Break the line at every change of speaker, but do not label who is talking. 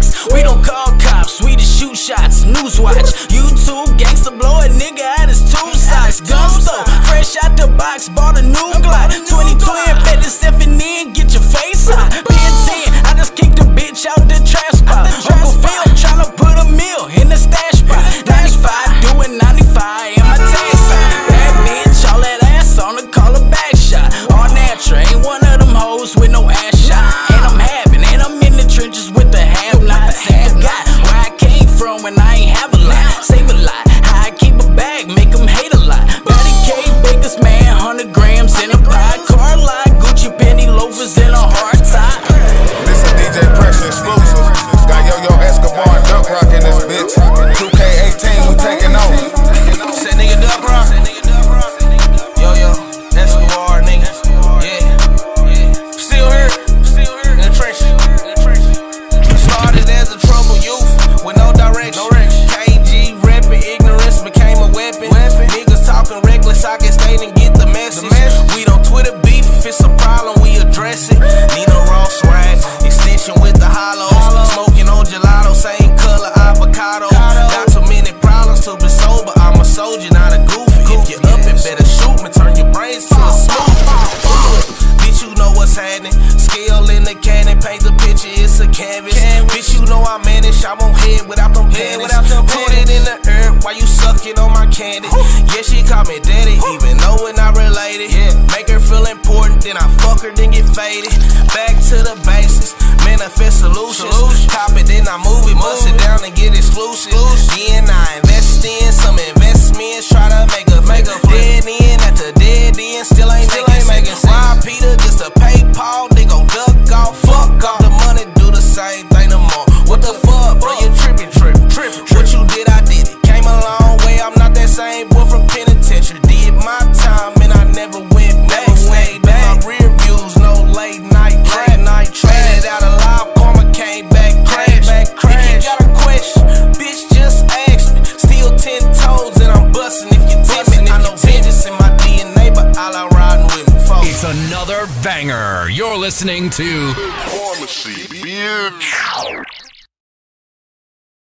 box. We don't call cops, we just shoot shots. Newswatch, YouTube gangsta blow a nigga out his two socks. Gun store, fresh out the box, bought a new Glock. 20 twin, bet the Stephanie and get your face out. PN10, I just kicked the bitch out the trap spot. Uncle Phil tryna put a meal in the stash spot. 95, doing 95 in my tax side. Bad bitch, all that ass on the call a back shot. All natural, ain't one of them hoes with no ass shot. And I'm having, and I'm in the trenches with the have-nots. I forgot where I came from when I ain't have a lot. Save a lot, how I keep a bag, make them hate a lot. Patty cake, biggest man, 100 grams in a pie. Car lot, Gucci penny loafers in a hard tie.
This a DJ Pressure exclusive. Got Yo-Yo Escobar and Duck Rock in this bitch. 2K18, we taking over.
Said nigga Duck Rock. Yo-Yo Escobar, nigga. Yeah. Still here. In the trenches. Started as a troubled youth with no direction. KG reppin', ignorance became a weapon. Niggas talking reckless, I can stay and get the message. We don't Twitter beef, if it's a problem, we address it. Nina Ross ride, extension with the hollows. Smoking on gelato, same color avocado. Got too many problems to be sober. I'm a soldier, not a goofy. If you're up, it better shoot me. Turn your brains to a smooth. Bitch, you know what's happening. Scale in the cannon, paint the picture, it's a canvas. Bitch, you know I manage. I won't head without them panties. Put it in the air while you sucking on my candy. Yeah, she call me daddy, even though we're not related. Make her feel important, then I fuck her, then get faded. Back to the basics, manifest solutions. Cop it, then I move it, bust it down and get exclusive. Then I invest in some investments, try to make a dead end after dead end, still ain't making sense. Rob Peter just to pay Paul, they gon' duck off, fuck off. The money do the same thing no more. What the fuck, bro? You trippin'. What you did, I did it. Came a long way, I'm not that same boy from penitentiary. Did my time and I never went back. Stayed in my rear views, no late night trap. Traded out a live karma, came back crash. If you got a question, bitch, just ask me. Still 10 toes and I'm bustin' if you timid. I know vengeance in my DNA, but all I riding with me, folks.
It's another banger. You're listening to
Pharmacy, bitch.